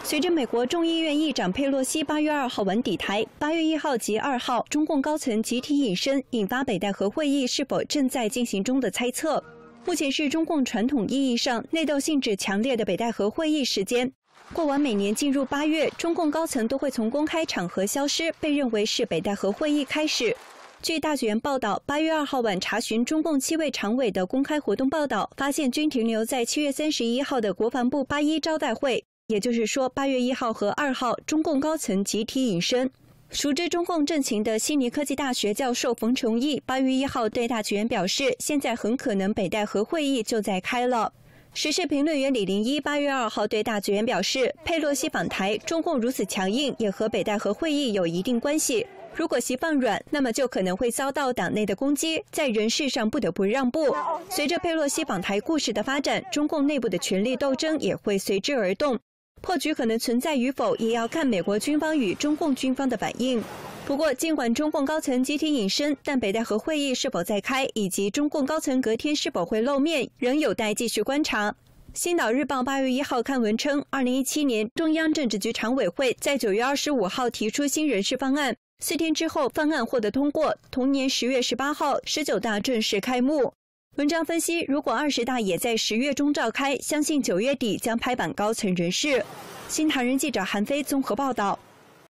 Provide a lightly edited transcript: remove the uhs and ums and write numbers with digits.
随着美国众议院议长佩洛西8月2号晚抵台，8月1号及2号中共高层集体隐身，引发北戴河会议是否正在进行中的猜测。目前是中共传统意义上内斗性质强烈的北戴河会议时间。过往每年进入8月，中共高层都会从公开场合消失，被认为是北戴河会议开始。据大纪元报道，8月2号晚查询中共7位常委的公开活动报道，发现均停留在7月31号的国防部81招待会。也就是说，8月1号和2号，中共高层集体隐身。熟知中共政情的悉尼科技大学教授冯崇义8月1号对大纪元表示，现在很可能北戴河会议就在开了。时事评论员李林一8月2号对大纪元表示，佩洛西访台，中共如此强硬，也和北戴河会议有一定关系。如果其放软，那么就可能会遭到党内的攻击，在人事上不得不让步。随着佩洛西访台故事的发展，中共内部的权力斗争也会随之而动。破局可能存在与否，也要看美国军方与中共军方的反应。不过，尽管中共高层集体隐身，但北戴河会议是否再开，以及中共高层隔天是否会露面，仍有待继续观察。星岛日报8月1号刊文称，2017年中央政治局常委会在9月25号提出新人事方案，4天之后方案获得通过，同年10月18号19大正式开幕。文章分析，如果20大也在10月中召开，相信9月底将拍板高层人事。新唐人记者韩飞综合报道。